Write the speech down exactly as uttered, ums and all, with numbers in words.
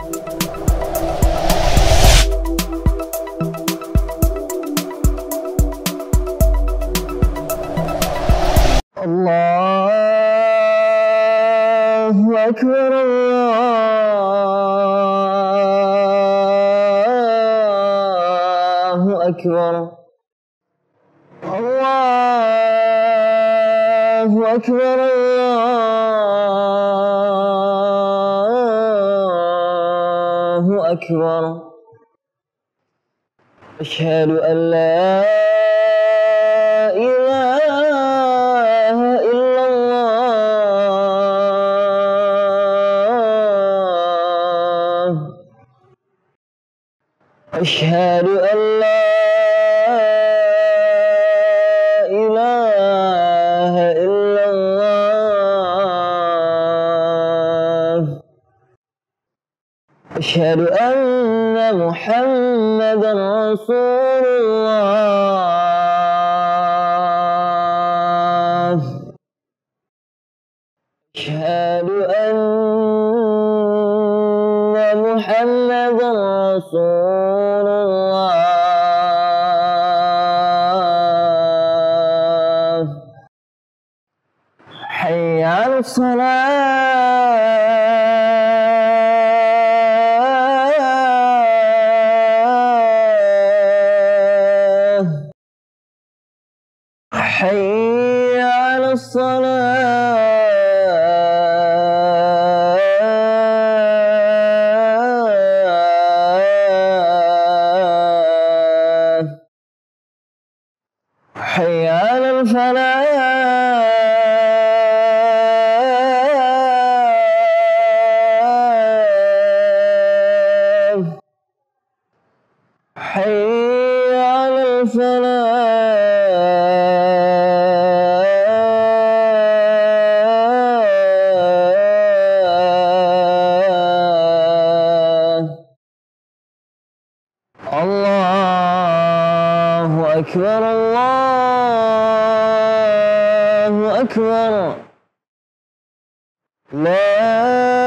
الله أكبر الله أكبر الله أكبر الله أكبر أشهد أن لا إله إلا الله أشهد أن لا إله إلا الله أشهد أن محمدًا رسول الله أشهد أن محمدًا رسول الله حي على الصلاة حي على الصلاة حي على الفلاح حي على الفلاح الله أكبر الله أكبر لا